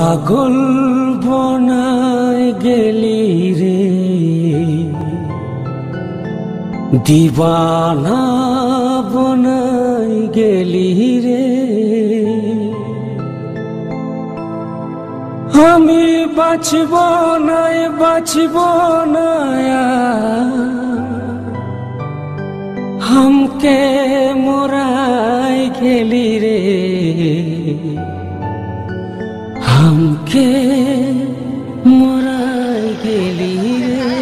পাগল বনাই গেলি রে, দিবানা বনাই গেলি রে। আমি বাঁচব না हमके मोराई गेली रे, हमके मोराई गेली रे।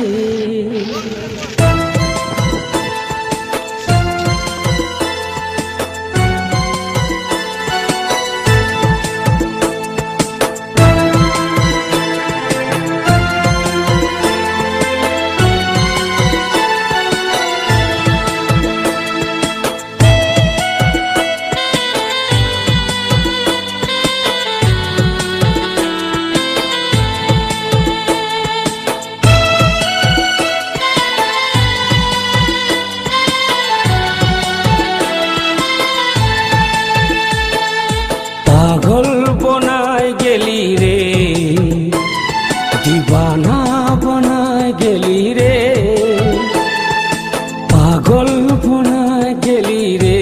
পাগল বনাই গেলি রে, দিবানা বনাই গেলি রে। পাগল বনাই গেলি রে,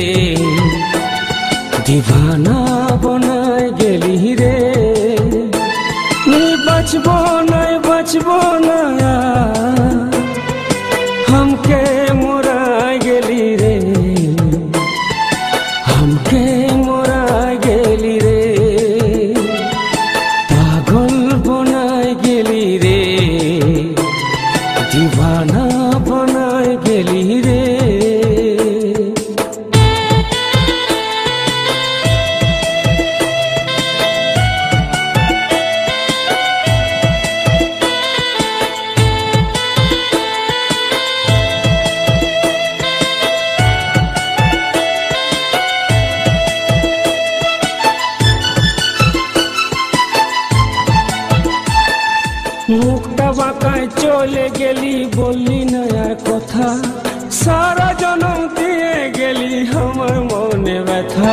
দিবানা বনাই গেলি রে। বাঁচব না हमके मोराई गेली रे, हमके मोराई गेली रे। पागल बनाई गेली रे, दीवाना बनाई गेली रे। মুখটা বাঁকায় চলে গেলি, বললি না আর কথা। সারা জনম দিয়ে গেলি আমার মনে ব্যথা।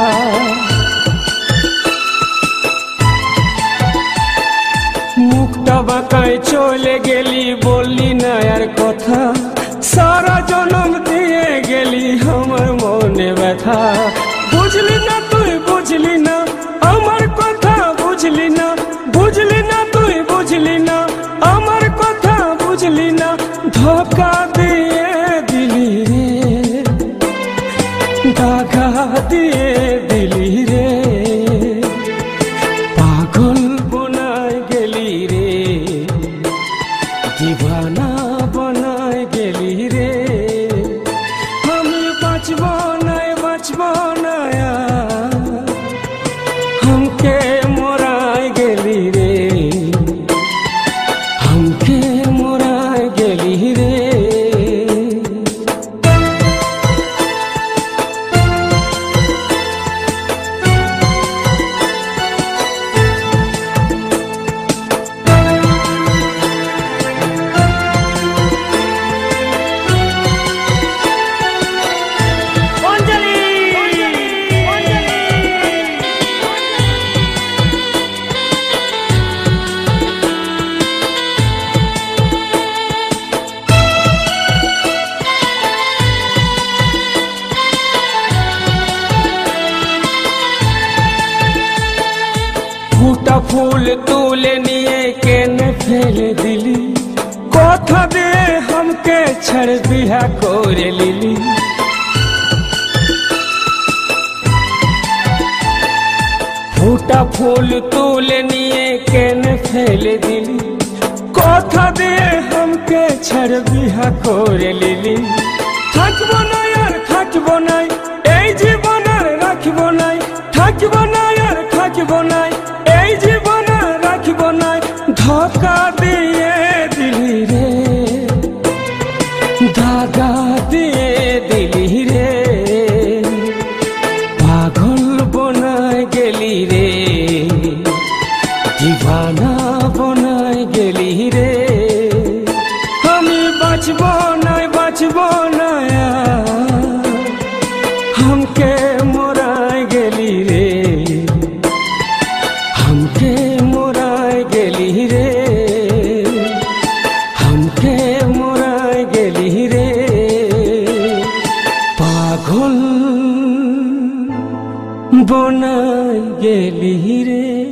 মুখটা বাঁকায় চলে গেলি, বললি না আর কথা। সারা জনম দিয়ে গেলি আমার মনে ব্যথা। বুঝলি না তুই বুঝলি না আমার কথা, বুঝলি না তুই বুঝলি না আমার কথা, বুঝলি না। ধোকা দিয়ে দিলি রে, দাগা দিয়ে দিলি রে। পাগল বনাই গেলি রে, দিবানা বনাই গেলি রে। আমি বাঁচব না हमके मोराई गेली रे, हमके मोराई गेली रे। ফুটা ফুল তুলে নিয়ে কেনে ফেলে দিলি, কথা দিয়ে हमके छड़ बिहा করে লিলি। ফুটা ফুল তুলে নিয়ে কেনে ফেলে দিলি, কথা দিয়ে हमके छड़ बिहा করে লিলি। থাকবো না আর থাকবো না এই জীবন আর রাখবো না, থাকবো না আর থাকবো না এই জীবন আর রাখবো না। ধোকা দিয়ে দিলি রে, দাগা দিয়ে দিলি রে। পাগল বনাই গেলি রে, দিবানা বনাই গেলি রে। আমি বাঁচব না हमके मोराई गेली रे, हमके मोराई পাগল বনাই গেলি রে।